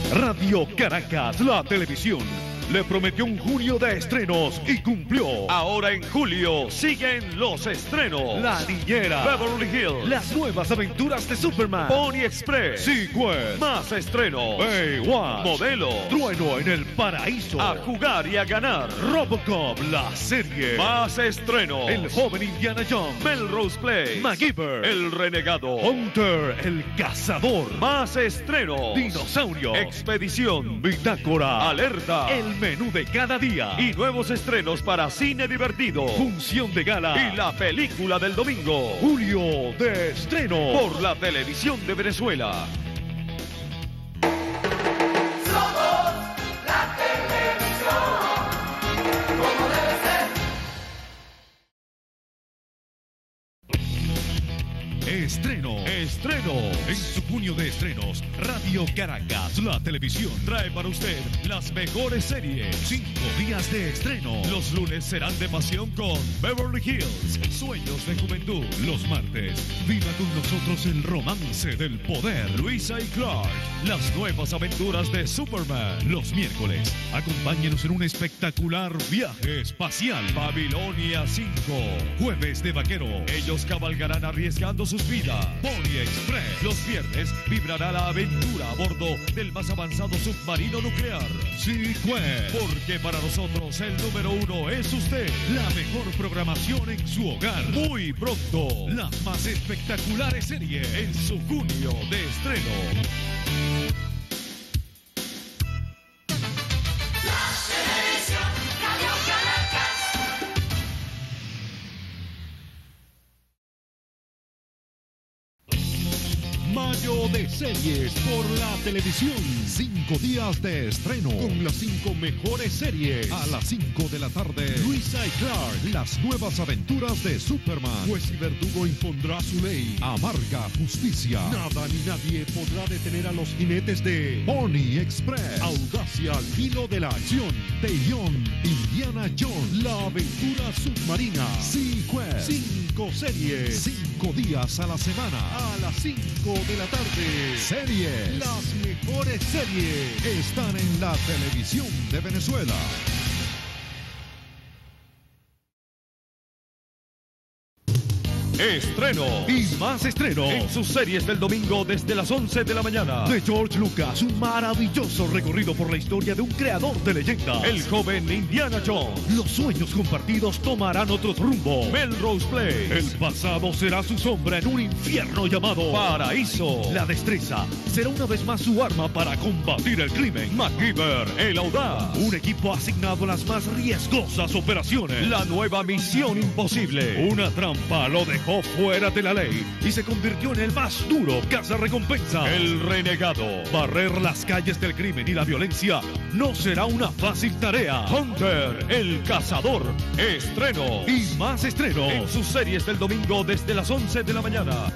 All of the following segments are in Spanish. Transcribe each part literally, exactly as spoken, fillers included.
Radio Caracas, la televisión, le prometió un junio de estrenos y cumplió. Ahora en julio siguen los estrenos. La Niñera, Beverly Hills, las nuevas aventuras de Superman, Pony Express, Sequest, más estrenos, Baywatch, Modelo, Trueno en el Paraíso, A Jugar y a Ganar, Robocop, la serie, más estrenos, El Joven Indiana Jones, Melrose Place, MacGyver, El Renegado, Hunter, El Cazador, más estrenos, Dinosaurio, Expedición, Bitácora, Alerta, El Menú de cada día y nuevos estrenos para cine divertido, función de gala y la película del domingo. Julio de estreno por la televisión de Venezuela. Somos la televisión, como debe ser. Estreno, estreno. En su junio de estrenos, Radio Caracas, la televisión, trae para usted las mejores series. Cinco días de estreno. Los lunes serán de pasión con Beverly Hills, Sueños de Juventud. Los martes, viva con nosotros el romance del poder. Luisa y Clark, las nuevas aventuras de Superman. Los miércoles, acompáñenos en un espectacular viaje espacial. Babilonia cinco. Jueves de vaquero, ellos cabalgarán arriesgando sus vidas. Pony Express. Los viernes vibrará la aventura a bordo del más avanzado submarino nuclear. Sequest. Porque para nosotros el número uno es usted. La mejor programación en su hogar. Muy pronto, las más espectaculares series en su junio de estreno. Mayo de series por la televisión. Cinco días de estreno con las cinco mejores series. A las cinco de la tarde, Luisa y Clark, las nuevas aventuras de Superman. Juez y verdugo impondrá su ley. Amarga justicia. Nada ni nadie podrá detener a los jinetes de Pony Express. Audacia al filo de la acción. Teión, Indiana Jones, la aventura submarina. Sequest. Cinco series. Cinco días a la semana. A las cinco de la tarde. Series. Las mejores series están en la televisión de Venezuela. Estreno y más estreno en sus series del domingo desde las once de la mañana. De George Lucas, un maravilloso recorrido por la historia de un creador de leyendas. El joven Indiana Jones. Los sueños compartidos tomarán otro rumbo. Melrose Place. El pasado será su sombra en un infierno llamado Paraíso. La destreza será una vez más su arma para combatir el crimen. MacGyver, el audaz. Un equipo asignado a las más riesgosas operaciones. La nueva misión imposible. Una trampa lo dejó fuera de la ley y se convirtió en el más duro cazarrecompensa. El renegado. Barrer las calles del crimen y la violencia no será una fácil tarea. Hunter, el cazador. Estreno y más estreno en sus series del domingo desde las once de la mañana.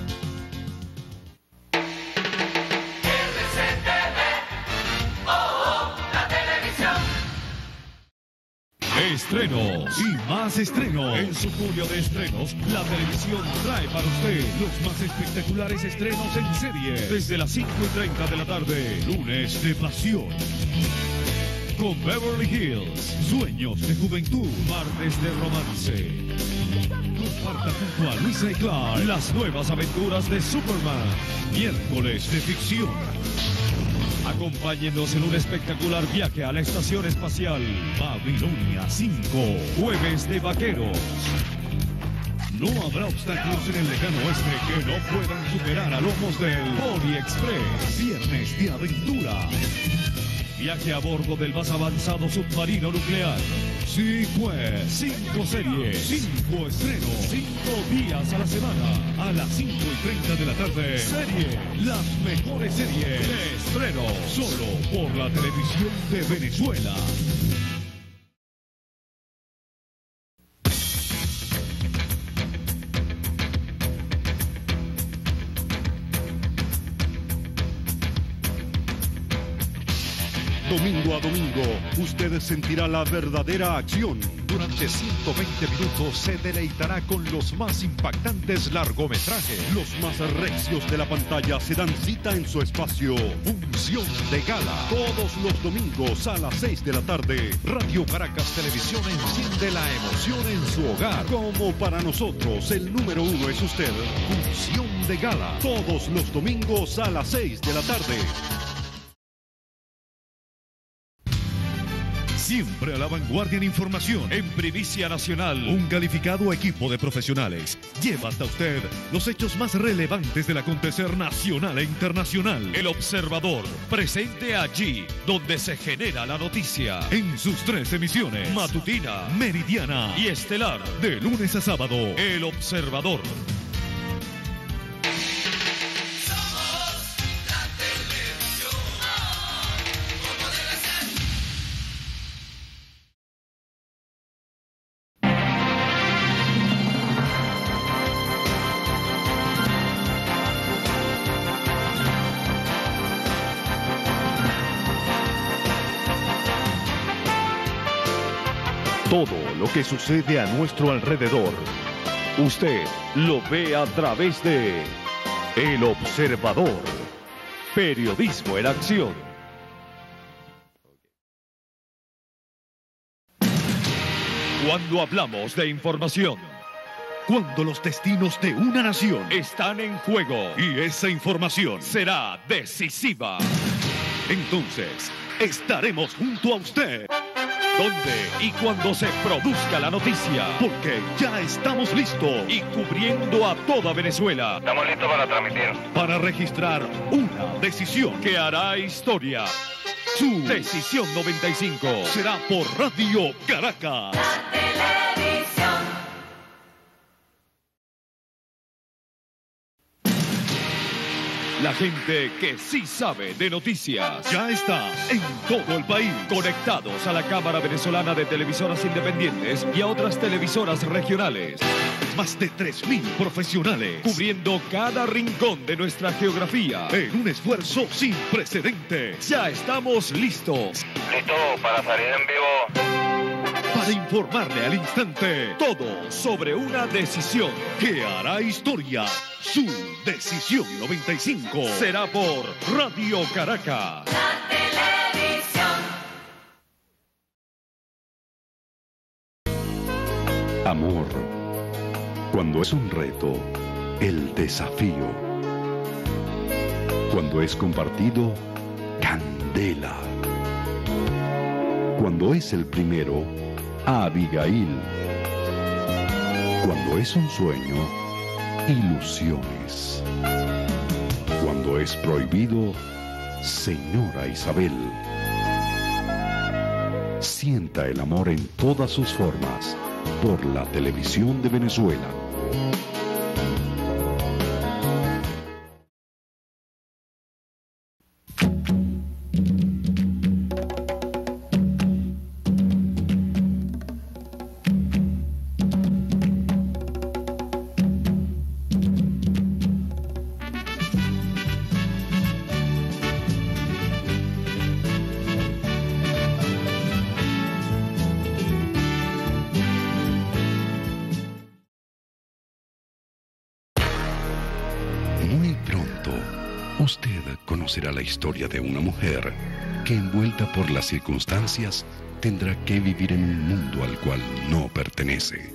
Estrenos y más estrenos. En su julio de estrenos, la televisión trae para usted los más espectaculares estrenos en serie. Desde las cinco y treinta de la tarde, lunes de pasión. Con Beverly Hills, Sueños de Juventud, martes de romance. Comparta junto a Luisa y Clark las nuevas aventuras de Superman. Miércoles de ficción. Acompáñenos en un espectacular viaje a la estación espacial Babilonia cinco. Jueves de vaqueros. No habrá obstáculos en el lejano oeste que no puedan superar a lomos del Pony Express. Viernes de aventura. Viaje a bordo del más avanzado submarino nuclear. Sequest. Cinco series. Cinco estrenos. Cinco días a la semana. A las cinco y treinta de la tarde. Serie. Las mejores series de estreno. Solo por la televisión de Venezuela. Domingo a domingo, usted sentirá la verdadera acción. Durante ciento veinte minutos se deleitará con los más impactantes largometrajes. Los más recios de la pantalla se dan cita en su espacio Función de Gala. Todos los domingos a las seis de la tarde, Radio Caracas Televisión enciende la emoción en su hogar. Como para nosotros el número uno es usted, Función de Gala. Todos los domingos a las seis de la tarde. Siempre a la vanguardia en información. En Primicia Nacional, un calificado equipo de profesionales lleva hasta usted los hechos más relevantes del acontecer nacional e internacional. El Observador, presente allí donde se genera la noticia. En sus tres emisiones: matutina, meridiana y estelar. De lunes a sábado, El Observador. Todo lo que sucede a nuestro alrededor, usted lo ve a través de El Observador. Periodismo en acción. Cuando hablamos de información, cuando los destinos de una nación están en juego y esa información será decisiva, entonces estaremos junto a usted. ¿Dónde y cuando se produzca la noticia? Porque ya estamos listos y cubriendo a toda Venezuela. Estamos listos para transmitir. Para registrar una decisión que hará historia. Su Decisión noventa y cinco será por Radio Caracas. La televisión. La gente que sí sabe de noticias ya está en todo el país, conectados a la Cámara Venezolana de Televisoras Independientes y a otras televisoras regionales. Más de tres mil profesionales cubriendo cada rincón de nuestra geografía en un esfuerzo sin precedentes. Ya estamos listos. Listo para salir en vivo. Para informarle al instante todo sobre una decisión que hará historia. Su Decisión noventa y cinco será por Radio Caracas. La televisión. Amor. Cuando es un reto, el desafío. Cuando es compartido, candela. Cuando es el primero, Abigail. Cuando es un sueño, ilusiones. Cuando es prohibido, Señora Isabel. Sienta el amor en todas sus formas por la televisión de Venezuela. Usted conocerá la historia de una mujer que, envuelta por las circunstancias, tendrá que vivir en un mundo al cual no pertenece.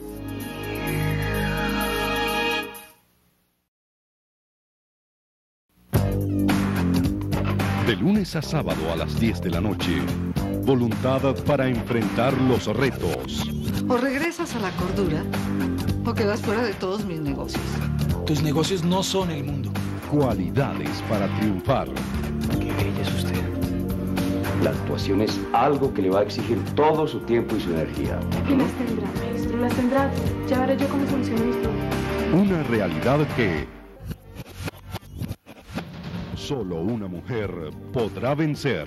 De lunes a sábado a las diez de la noche, voluntad para enfrentar los retos. O regresas a la cordura, o quedas fuera de todos mis negocios. Tus negocios no son el mundo. Cualidades para triunfar. Qué bella es usted. La actuación es algo que le va a exigir todo su tiempo y su energía. Y las tendrá, maestro, las tendrá. Ya veré yo cómo soluciono esto. Una realidad que solo una mujer podrá vencer.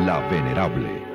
La Venerable.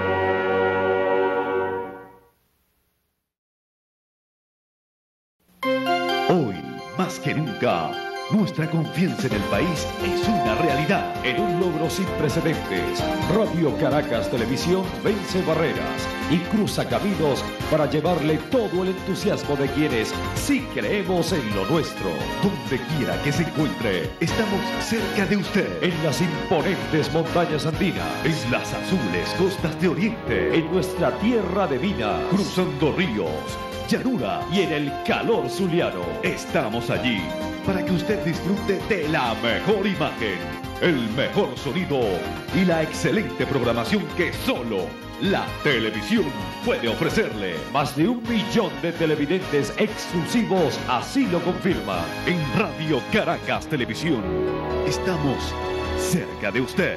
Hoy, más que nunca, nuestra confianza en el país es una realidad. En un logro sin precedentes, Radio Caracas Televisión vence barreras y cruza caminos para llevarle todo el entusiasmo de quienes sí creemos en lo nuestro. Donde quiera que se encuentre, estamos cerca de usted. En las imponentes montañas andinas, en las azules costas de Oriente, en nuestra tierra de minas, cruzando ríos, llanura y en el calor zuliano. Estamos allí para que usted disfrute de la mejor imagen, el mejor sonido y la excelente programación que solo la televisión puede ofrecerle. Más de un millón de televidentes exclusivos así lo confirman. En Radio Caracas Televisión estamos cerca de usted.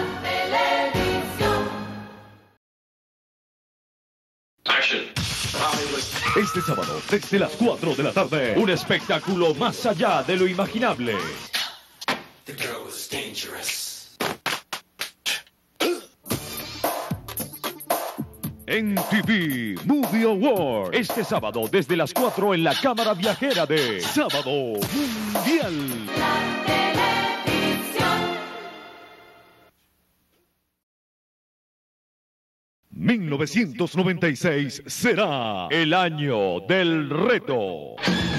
Este sábado, desde las cuatro de la tarde, un espectáculo más allá de lo imaginable. En T V Movie Award, este sábado desde las cuatro en la cámara viajera de Sábado Mundial. mil novecientos noventa y seis será el año del reto.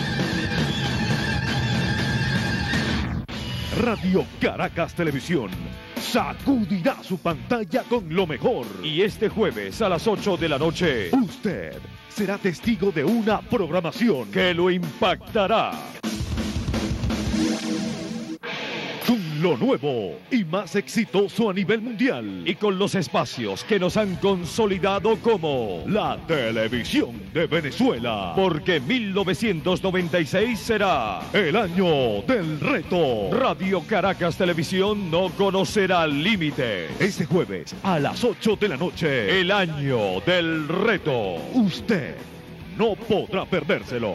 Radio Caracas Televisión sacudirá su pantalla con lo mejor. Y este jueves a las ocho de la noche, usted será testigo de una programación que lo impactará. Con lo nuevo y más exitoso a nivel mundial y con los espacios que nos han consolidado como la televisión de Venezuela. Porque mil novecientos noventa y seis será el año del reto. Radio Caracas Televisión no conocerá límites. Este jueves a las ocho de la noche, el año del reto. Usted no podrá perdérselo.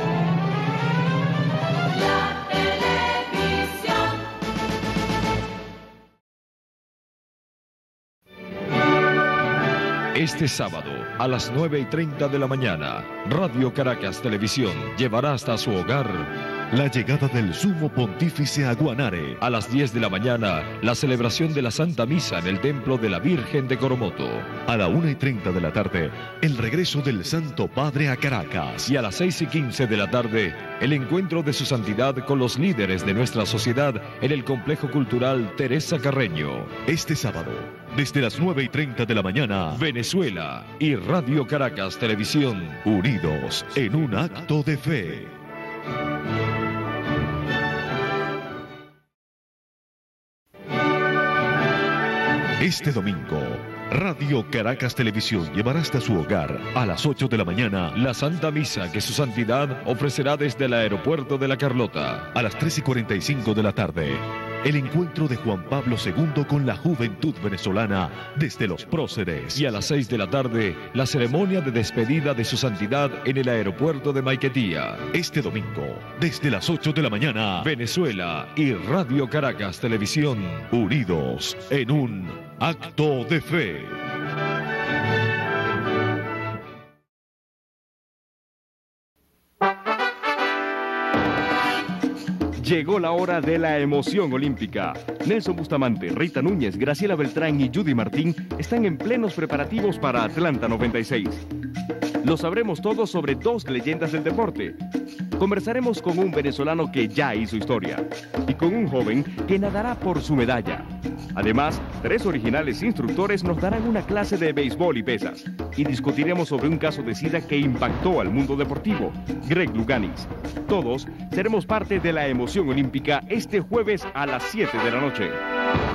Este sábado, a las nueve y treinta de la mañana, Radio Caracas Televisión llevará hasta su hogar la llegada del Sumo Pontífice a Guanare. A las diez de la mañana, la celebración de la Santa Misa en el Templo de la Virgen de Coromoto. A la una y treinta de la tarde, el regreso del Santo Padre a Caracas. Y a las seis y quince de la tarde, el encuentro de su santidad con los líderes de nuestra sociedad en el Complejo Cultural Teresa Carreño. Este sábado, desde las nueve y treinta de la mañana, Venezuela y Radio Caracas Televisión, unidos en un acto de fe. Este domingo, Radio Caracas Televisión llevará hasta su hogar a las ocho de la mañana la Santa Misa que su santidad ofrecerá desde el aeropuerto de La Carlota. A las tres y cuarenta y cinco de la tarde, el encuentro de Juan Pablo segundo con la juventud venezolana desde los próceres. Y a las seis de la tarde, la ceremonia de despedida de su santidad en el aeropuerto de Maiquetía. Este domingo, desde las ocho de la mañana, Venezuela y Radio Caracas Televisión, unidos en un acto de fe. Llegó la hora de la emoción olímpica. Nelson Bustamante, Rita Núñez, Graciela Beltrán y Judy Martín están en plenos preparativos para Atlanta noventa y seis. Lo sabremos todo sobre dos leyendas del deporte. Conversaremos con un venezolano que ya hizo historia y con un joven que nadará por su medalla. Además, tres originales instructores nos darán una clase de béisbol y pesas y discutiremos sobre un caso de SIDA que impactó al mundo deportivo, Greg Louganis. Todos seremos parte de la emoción olímpica este jueves a las siete de la noche.